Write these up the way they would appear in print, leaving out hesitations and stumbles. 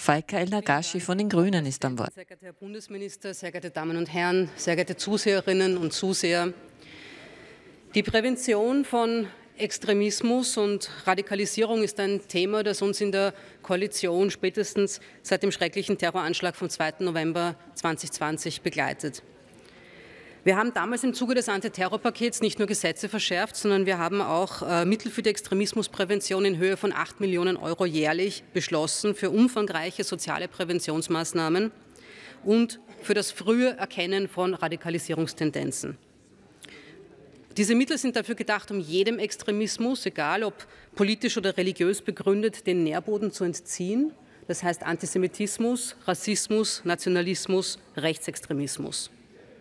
Faika El-Nagashi von den Grünen ist am Wort. Sehr geehrter Herr Bundesminister, sehr geehrte Damen und Herren, sehr geehrte Zuseherinnen und Zuseher. Die Prävention von Extremismus und Radikalisierung ist ein Thema, das uns in der Koalition spätestens seit dem schrecklichen Terroranschlag vom 2. November 2020 begleitet. Wir haben damals im Zuge des Antiterrorpakets nicht nur Gesetze verschärft, sondern wir haben auch Mittel für die Extremismusprävention in Höhe von 8 Millionen € jährlich beschlossen für umfangreiche soziale Präventionsmaßnahmen und für das frühe Erkennen von Radikalisierungstendenzen. Diese Mittel sind dafür gedacht, um jedem Extremismus, egal ob politisch oder religiös begründet, den Nährboden zu entziehen. Das heißt Antisemitismus, Rassismus, Nationalismus, Rechtsextremismus.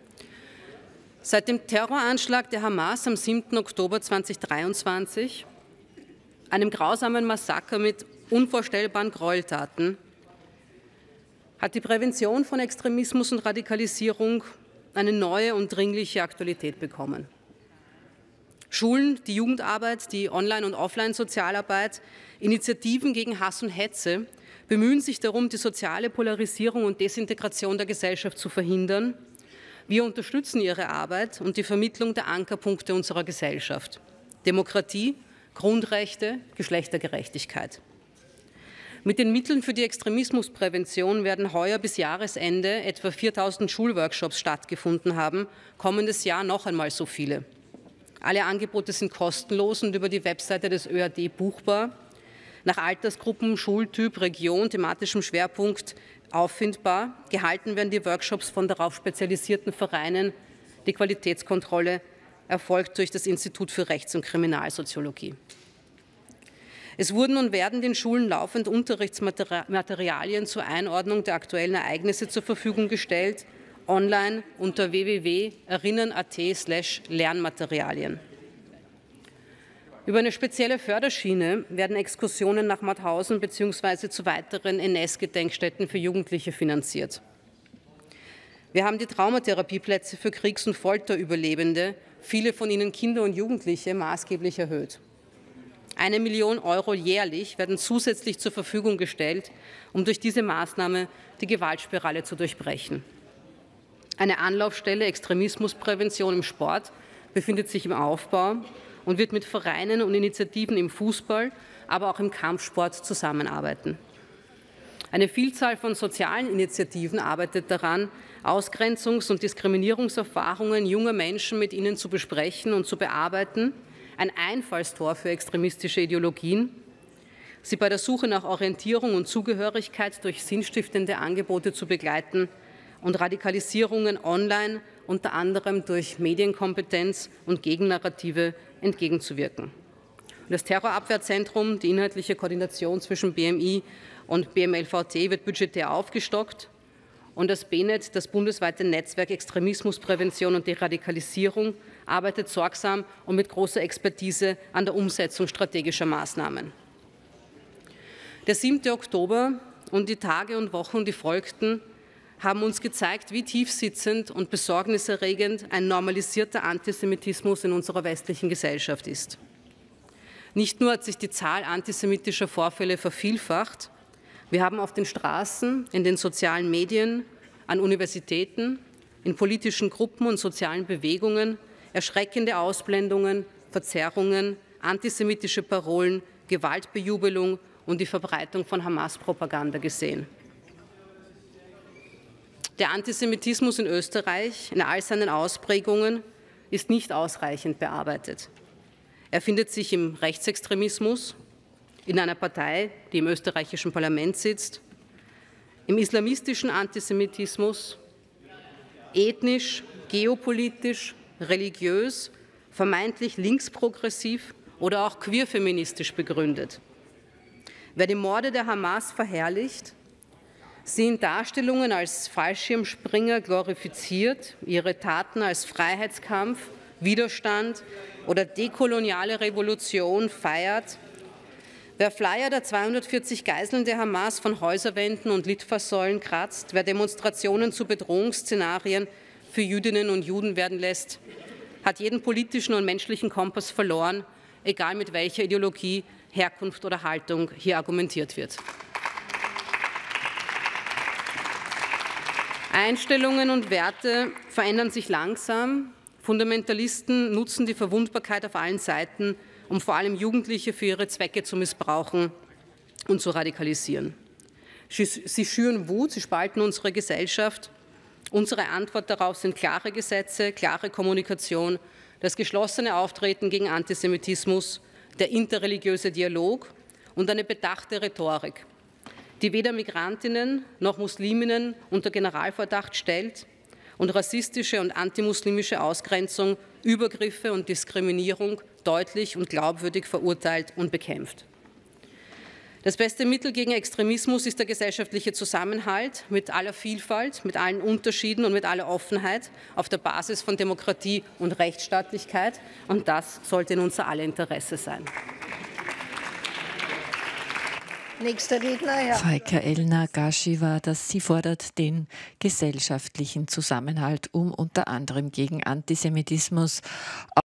Seit dem Terroranschlag der Hamas am 7. Oktober 2023, einem grausamen Massaker mit unvorstellbaren Gräueltaten, hat die Prävention von Extremismus und Radikalisierung eine neue und dringliche Aktualität bekommen. Schulen, die Jugendarbeit, die Online- und Offline-Sozialarbeit, Initiativen gegen Hass und Hetze bemühen sich darum, die soziale Polarisierung und Desintegration der Gesellschaft zu verhindern. Wir unterstützen ihre Arbeit und die Vermittlung der Ankerpunkte unserer Gesellschaft: Demokratie, Grundrechte, Geschlechtergerechtigkeit. Mit den Mitteln für die Extremismusprävention werden heuer bis Jahresende etwa 4.000 Schulworkshops stattgefunden haben, kommendes Jahr noch einmal so viele. Alle Angebote sind kostenlos und über die Webseite des ÖAD buchbar, nach Altersgruppen, Schultyp, Region, thematischem Schwerpunkt auffindbar. Gehalten werden die Workshops von darauf spezialisierten Vereinen. Die Qualitätskontrolle erfolgt durch das Institut für Rechts- und Kriminalsoziologie. Es wurden und werden den Schulen laufend Unterrichtsmaterialien zur Einordnung der aktuellen Ereignisse zur Verfügung gestellt, online unter www.erinnern.at/Lernmaterialien. Über eine spezielle Förderschiene werden Exkursionen nach Mauthausen bzw. zu weiteren NS-Gedenkstätten für Jugendliche finanziert. Wir haben die Traumatherapieplätze für Kriegs- und Folterüberlebende, viele von ihnen Kinder und Jugendliche, maßgeblich erhöht. 1 Million € jährlich werden zusätzlich zur Verfügung gestellt, um durch diese Maßnahme die Gewaltspirale zu durchbrechen. Eine Anlaufstelle Extremismusprävention im Sport befindet sich im Aufbau und wird mit Vereinen und Initiativen im Fußball, aber auch im Kampfsport zusammenarbeiten. Eine Vielzahl von sozialen Initiativen arbeitet daran, Ausgrenzungs- und Diskriminierungserfahrungen junger Menschen mit ihnen zu besprechen und zu bearbeiten, ein Einfallstor für extremistische Ideologien, sie bei der Suche nach Orientierung und Zugehörigkeit durch sinnstiftende Angebote zu begleiten und Radikalisierungen online unter anderem durch Medienkompetenz und Gegennarrative entgegenzuwirken. Und das Terrorabwehrzentrum, die inhaltliche Koordination zwischen BMI und BMLVT, wird budgetär aufgestockt. Und das BNET, das bundesweite Netzwerk Extremismusprävention und Deradikalisierung, arbeitet sorgsam und mit großer Expertise an der Umsetzung strategischer Maßnahmen. Der 7. Oktober und die Tage und Wochen, die folgten, haben uns gezeigt, wie tiefsitzend und besorgniserregend ein normalisierter Antisemitismus in unserer westlichen Gesellschaft ist. Nicht nur hat sich die Zahl antisemitischer Vorfälle vervielfacht, wir haben auf den Straßen, in den sozialen Medien, an Universitäten, in politischen Gruppen und sozialen Bewegungen erschreckende Ausblendungen, Verzerrungen, antisemitische Parolen, Gewaltbejubelung und die Verbreitung von Hamas-Propaganda gesehen. Der Antisemitismus in Österreich in all seinen Ausprägungen ist nicht ausreichend bearbeitet. Er findet sich im Rechtsextremismus, in einer Partei, die im österreichischen Parlament sitzt, im islamistischen Antisemitismus, ethnisch, geopolitisch, religiös, vermeintlich linksprogressiv oder auch queerfeministisch begründet. Wer die Morde der Hamas verherrlicht, sie in Darstellungen als Fallschirmspringer glorifiziert, ihre Taten als Freiheitskampf, Widerstand oder dekoloniale Revolution feiert, wer Flyer der 240 Geiseln der Hamas von Häuserwänden und Litfaßsäulen kratzt, wer Demonstrationen zu Bedrohungsszenarien für Jüdinnen und Juden werden lässt, hat jeden politischen und menschlichen Kompass verloren, egal mit welcher Ideologie, Herkunft oder Haltung hier argumentiert wird. Einstellungen und Werte verändern sich langsam. Fundamentalisten nutzen die Verwundbarkeit auf allen Seiten, um vor allem Jugendliche für ihre Zwecke zu missbrauchen und zu radikalisieren. Sie schüren Wut, sie spalten unsere Gesellschaft. Unsere Antwort darauf sind klare Gesetze, klare Kommunikation, das geschlossene Auftreten gegen Antisemitismus, der interreligiöse Dialog und eine bedachte Rhetorik, die weder Migrantinnen noch Musliminnen unter Generalverdacht stellt und rassistische und antimuslimische Ausgrenzung, Übergriffe und Diskriminierung deutlich und glaubwürdig verurteilt und bekämpft. Das beste Mittel gegen Extremismus ist der gesellschaftliche Zusammenhalt mit aller Vielfalt, mit allen Unterschieden und mit aller Offenheit auf der Basis von Demokratie und Rechtsstaatlichkeit. Und das sollte in unser aller Interesse sein. Nächster Redner, Herr Faika El-Naqashi war das. Sie fordert den gesellschaftlichen Zusammenhalt, um unter anderem gegen Antisemitismus